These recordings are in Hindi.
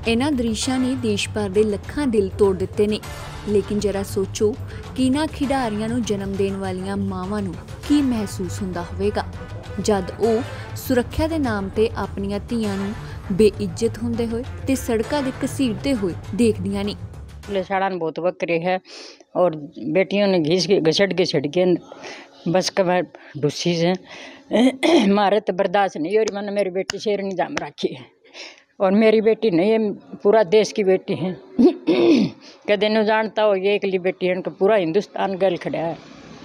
इन्हां दृश्यां ने देश भर दे लखां दिल तोड़ दिते ने। लेकिन जरा सोचो कि इन्हां खिडारियां नूं जन्म देण वालियां मावां नूं की महसूस हुंदा होवेगा जद ओह सुरक्षा दे नाम ते अपनियां धीआं नूं बेइज्जत हुंदे होए ते सड़कां दे घसीटदे होए देखदियां ने। पुलिस वाला बहुत बकरे है और बेटियों ने घसट के बस का डुस्सी से मारे तो बर्दाश्त नहीं। और मैंने मेरी बेटी शेरनी जाम रखी है और मेरी बेटी नहीं है, पूरा देश की बेटी है। कदे न जानता हो ये एकली बेटी है, उनका पूरा हिंदुस्तान गल खड़ा है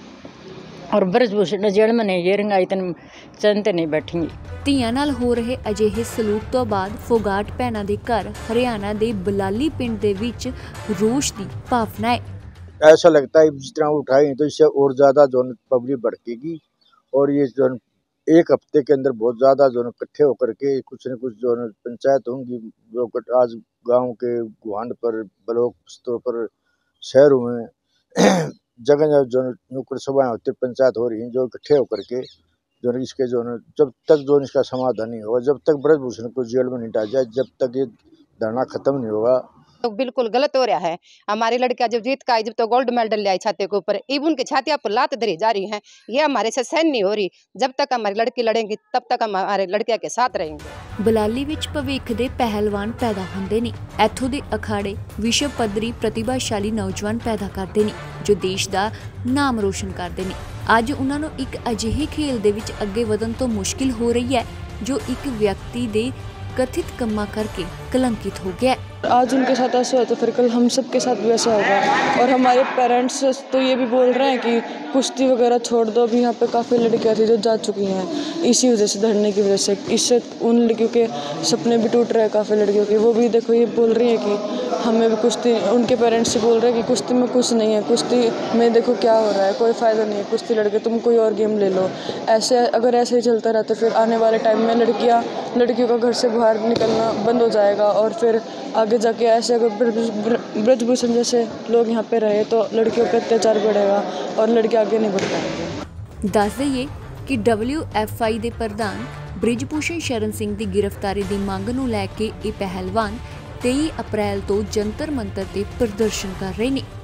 और ब्रजभूषण जेल में नहीं ये रंगाई तन चंद नहीं बैठेंगी। ਧੀਆਂ ਨਾਲ ਹੋ ਰਹੇ ਅਜਿਹੇ ਸਲੂਕ ਤੋਂ ਬਾਅਦ ਫੋਗਾਟ ਭੈਣਾਂ ਦੇ ਘਰ हरियाणा ਦੇ ਬਲਾਲੀ ਪਿੰਡ ਦੇ ਵਿੱਚ रोष की भावना है। ऐसा लगता है जिस तरह उठाई तो इससे और ज़्यादा जो पब्लिक भड़केगी और ये जो एक हफ्ते के अंदर बहुत ज़्यादा जो इकट्ठे होकर के कुछ न कुछ जो पंचायत होंगी, जो आज गांव के गुहांड पर ब्लॉक स्तर पर शहरों में जगह जगह जो नुक्कड़ सभाएं होती पंचायत हो रही हैं, जो इकट्ठे होकर के जो इसके जो जब तक जो इसका समाधान नहीं होगा, जब तक ब्रजभूषण को जेल में नहीं डाला जाए, जब तक ये धरना खत्म नहीं होगा। तो बिल्कुल गलत हो रहा है। हमारी लड़कियां जब जीत का आई, जब तो गोल्ड मेडल ले आई छाती के ऊपर, इब उनकी छातियां पर लात धरी जा रही हैं। ये हमारे से सहन नहीं हो रही। जब तक हमारी लड़की लड़ेंगी तब तक हम हमारे लड़कियां के साथ रहेंगे। ਬਲਾਲੀ ਵਿੱਚ ਭਵਿੱਖ ਦੇ ਪਹਿਲਵਾਨ ਪੈਦਾ ਹੁੰਦੇ ਨੇ। ਇੱਥੋਂ ਦੇ ਅਖਾੜੇ ਵਿਸ਼ਵ ਪੱਧਰੀ ਪ੍ਰਤਿਭਾਸ਼ਾਲੀ ਨੌਜਵਾਨ ਪੈਦਾ ਕਰਦੇ ਨੇ ਜੋ ਦੇਸ਼ ਦਾ ਨਾਮ ਰੋਸ਼ਨ ਕਰਦੇ ਨੇ। ਅੱਜ ਉਹਨਾਂ ਨੂੰ ਇੱਕ ਅਜਿਹੇ ਖੇਲ ਦੇ ਵਿੱਚ ਅੱਗੇ ਵਧਣ ਤੋਂ ਮੁਸ਼ਕਿਲ ਹੋ ਰਹੀ ਹੈ ਜੋ ਇੱਕ ਵਿਅਕਤੀ ਦੇ कथित कम्मा करके कलंकित हो गया। आज उनके साथ ऐसा हुआ तो फिर कल हम सब के साथ भी ऐसा होगा। और हमारे पेरेंट्स तो ये भी बोल रहे हैं कि कुश्ती वगैरह छोड़ दो। अभी यहाँ पे काफ़ी लड़कियाँ थी जो जा चुकी हैं इसी वजह से, धरने की वजह से। इससे उन लड़कियों के सपने भी टूट रहे हैं काफ़ी लड़कियों के। वो भी देखो ये बोल रही है कि हमें भी कुश्ती, उनके पेरेंट्स से बोल रहे हैं कि कुश्ती में कुछ नहीं है, कुश्ती में देखो क्या हो रहा है, कोई फ़ायदा नहीं है कुश्ती लड़के, तुम कोई और गेम ले लो। ऐसे अगर ऐसे ही चलता रहा तो फिर आने वाले टाइम में लड़कियों का घर से बाहर निकलना बंद हो जाएगा। और फिर आगे जाके ऐसे अगर ब्रजभूषण जैसे लोग यहाँ पे रहे तो लड़कियों पे अत्याचार बढ़ेगा और लड़के आगे नहीं बढ़ पाएंगे। दस दईए कि WFI ਦੇ ਪ੍ਰਧਾਨ ਬ੍ਰਿਜਭੂਸ਼ਣ ਸ਼ਰਨ ਸਿੰਘ ਦੀ ਗ੍ਰਿਫਤਾਰੀ ਦੀ ਮੰਗ ਨੂੰ ਲੈ ਕੇ ਇਹ ਪਹਿਲਵਾਨ 23 ਅਪ੍ਰੈਲ ਤੋਂ ਜੰਤਰ ਮੰਤਰ ਤੇ ਪ੍ਰਦਰਸ਼ਨ ਕਰ ਰਹੇ ਨੇ।